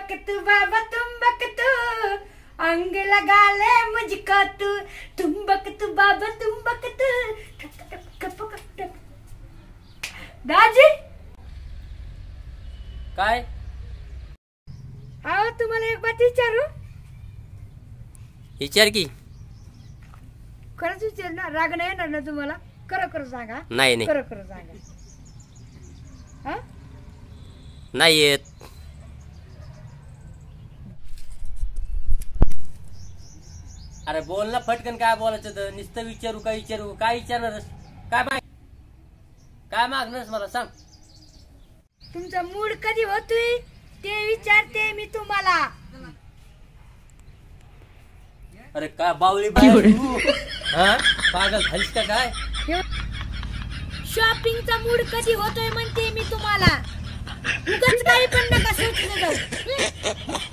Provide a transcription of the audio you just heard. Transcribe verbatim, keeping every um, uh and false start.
तुम्बक तू बाबा तुम्बक तू अंग लगा ले मुझको तू तुम्बक तू बाबा तुम्बक तू दाजी काय आओ तुम्हाला एक बात विचारू विचार की खरंच विचार ना राग नाही येणार ना तुम्हाला खरं खरं सांगा नाही नाही खरं खरं सांगा हा नाही येत अरे बोल ना फटकन काय बोलायचं तर नुसतं विचारू काय विचारू काय विचारणार काय माग काय मागणार मला सांग तुमचा मूड कधी होतोय ते विचारते मी तुम्हाला अरे काय बावली बाई तू हा पागल झालीस का काय शॉपिंगचा मूड कधी होतोय म्हणते मी तुम्हाला उगाच काही पण नका सोचू जाऊ